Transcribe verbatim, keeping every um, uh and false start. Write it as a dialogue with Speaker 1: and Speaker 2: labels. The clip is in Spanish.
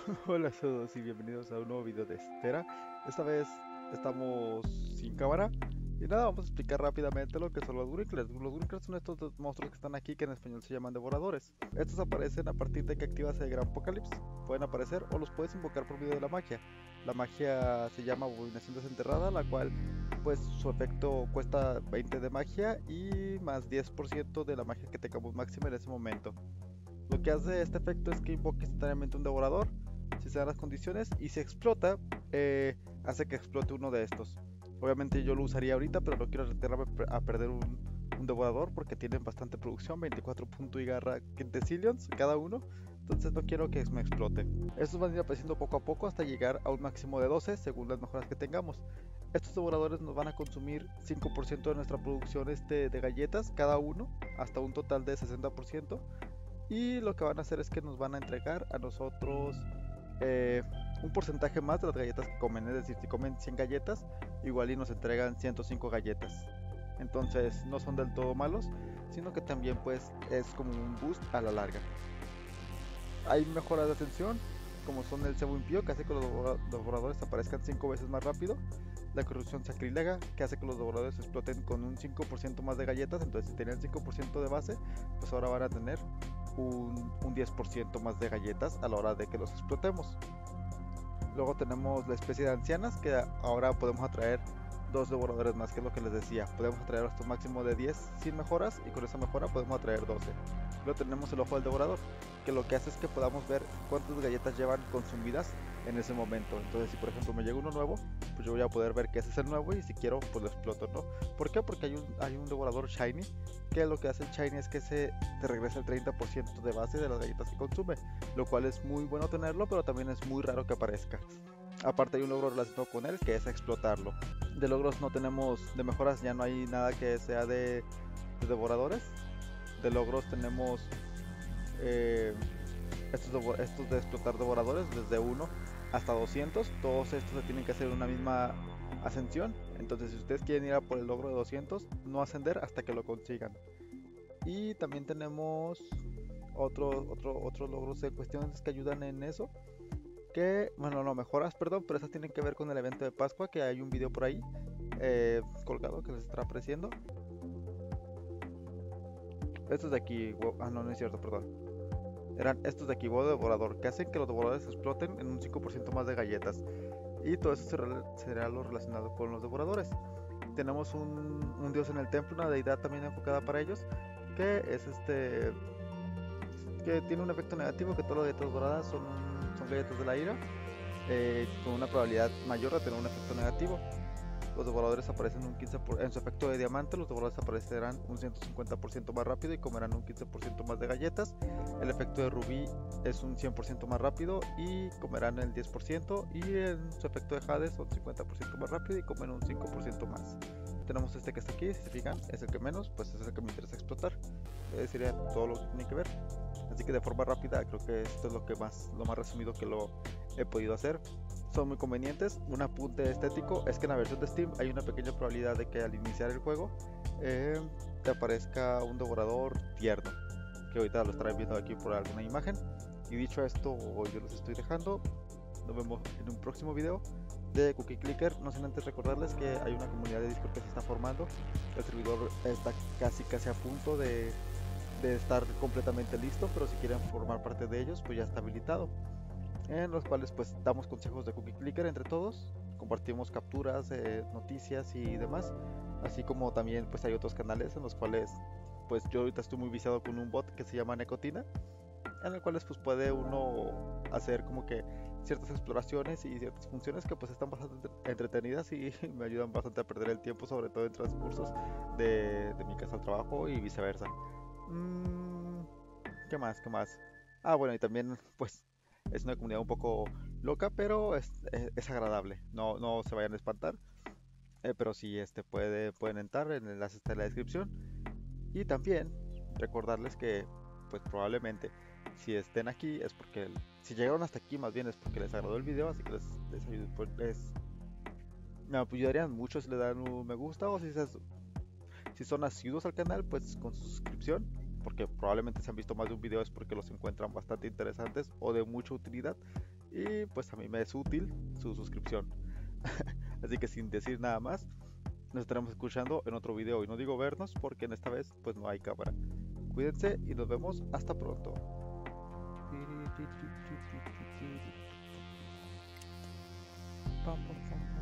Speaker 1: Hola a todos y bienvenidos a un nuevo video de Estera. Esta vez estamos sin cámara y nada, vamos a explicar rápidamente lo que son los Wrinklers. Los Wrinklers son estos dos monstruos que están aquí que en español se llaman devoradores. Estos aparecen a partir de que activas el Gran Apocalipsis. Pueden aparecer o los puedes invocar por medio de la magia. La magia se llama Abominación Desenterrada, la cual pues su efecto cuesta veinte de magia y más diez por ciento de la magia que tengamos máxima en ese momento. Lo que hace este efecto es que invoque instantáneamente un devorador si se dan las condiciones y si explota, eh, hace que explote uno de estos. Obviamente yo lo usaría ahorita, pero no quiero arriesgarme a perder un, un devorador porque tienen bastante producción, veinticuatro punto y garra quintecillions cada uno, entonces no quiero que me explote. Estos van a ir apareciendo poco a poco hasta llegar a un máximo de doce según las mejoras que tengamos. Estos devoradores nos van a consumir cinco por ciento de nuestra producción este, de galletas cada uno, hasta un total de sesenta por ciento. Y lo que van a hacer es que nos van a entregar a nosotros eh, un porcentaje más de las galletas que comen. Es decir, si comen cien galletas, igual y nos entregan ciento cinco galletas. Entonces no son del todo malos, sino que también pues es como un boost a la larga. Hay mejoras de atención, como son el cebo impío, que hace que los devoradores aparezcan cinco veces más rápido. La corrupción sacrílega, que hace que los devoradores exploten con un cinco por ciento más de galletas. Entonces si tenían cinco por ciento de base, pues ahora van a tener un, un diez por ciento más de galletas a la hora de que los explotemos. Luego tenemos la especie de ancianas, que ahora podemos atraer dos devoradores más, que es lo que les decía. Podemos atraer hasta un máximo de diez sin mejoras y con esa mejora podemos atraer doce. Luego tenemos el ojo del devorador, que lo que hace es que podamos ver cuántas galletas llevan consumidas en ese momento. Entonces si por ejemplo me llega uno nuevo, pues yo voy a poder ver que ese es el nuevo y si quiero pues lo exploto, ¿no? ¿Por qué? Porque hay un, hay un devorador shiny, que lo que hace el shiny es que se te regresa el treinta por ciento de base de las galletas que consume, lo cual es muy bueno tenerlo, pero también es muy raro que aparezca. Aparte hay un logro relacionado con él, que es explotarlo. De logros no tenemos, de mejoras ya no hay nada que sea de, de devoradores. De logros tenemos eh, estos, estos de explotar devoradores desde uno hasta doscientos. Todos estos se tienen que hacer una misma ascensión. Entonces si ustedes quieren ir a por el logro de doscientos, no ascender hasta que lo consigan. Y también tenemos otros otro, otros logros de cuestiones que ayudan en eso, que, bueno, no, mejoras, perdón, pero esas tienen que ver con el evento de Pascua, que hay un video por ahí eh, colgado que les estará apareciendo. Estos de aquí, wow, ah no, no es cierto, perdón. Eran estos de aquí, huevo devorador, que hacen que los devoradores exploten en un cinco por ciento más de galletas. Y todo eso será, será lo relacionado con los devoradores. Tenemos un, un dios en el templo, una deidad también enfocada para ellos, que es este, que tiene un efecto negativo, que todas las galletas doradas son, son galletas de la ira, eh, con una probabilidad mayor de tener un efecto negativo. Los devoradores aparecen un quince por ciento, en su efecto de diamante, los devoradores aparecerán un ciento cincuenta por ciento más rápido y comerán un quince por ciento más de galletas. El efecto de rubí es un cien por ciento más rápido y comerán el diez por ciento. Y en su efecto de jade son cincuenta por ciento más rápido y comen un cinco por ciento más. Tenemos este que está aquí, si se fijan, es el que menos, pues es el que me interesa explotar. Eh, sería todo lo que tiene que ver. Así que de forma rápida creo que esto es lo que más, lo más resumido que lo he podido hacer. Son muy convenientes. Un apunte estético es que en la versión de Steam hay una pequeña probabilidad de que al iniciar el juego eh, te aparezca un devorador tierno, que ahorita lo estarán viendo aquí por alguna imagen. Y dicho esto, yo los estoy dejando. Nos vemos en un próximo video de Cookie Clicker. No sin antes recordarles que hay una comunidad de Discord que se está formando. El servidor está casi casi a punto de, de estar completamente listo, pero si quieren formar parte de ellos, pues ya está habilitado, en los cuales pues damos consejos de Cookie Clicker entre todos, compartimos capturas, eh, noticias y demás, así como también pues hay otros canales en los cuales pues yo ahorita estoy muy viciado con un bot que se llama Necotina, en el cual pues puede uno hacer como que ciertas exploraciones y ciertas funciones que pues están bastante entretenidas y me ayudan bastante a perder el tiempo, sobre todo en transcursos de, de mi casa al trabajo y viceversa. Mm, ¿Qué más? ¿Qué más? Ah, bueno, y también pues es una comunidad un poco loca, pero es, es, es agradable. No, no se vayan a espantar. Eh, pero sí, este puede, pueden entrar, el enlace está en la descripción. Y también recordarles que, pues probablemente, si estén aquí es porque, si llegaron hasta aquí más bien es porque les agradó el video, así que les, les, ayudo- pues, les- me ayudarían mucho si le dan un me gusta o si, se- si son asiduos al canal, pues con su suscripción, porque probablemente si han visto más de un video es porque los encuentran bastante interesantes o de mucha utilidad. y pues a mí me es útil su suscripción. Así que sin decir nada más, nos estaremos escuchando en otro video, y no digo vernos porque en esta vez pues no hay cámara. Cuídense y nos vemos hasta pronto. Pam, pam, pam.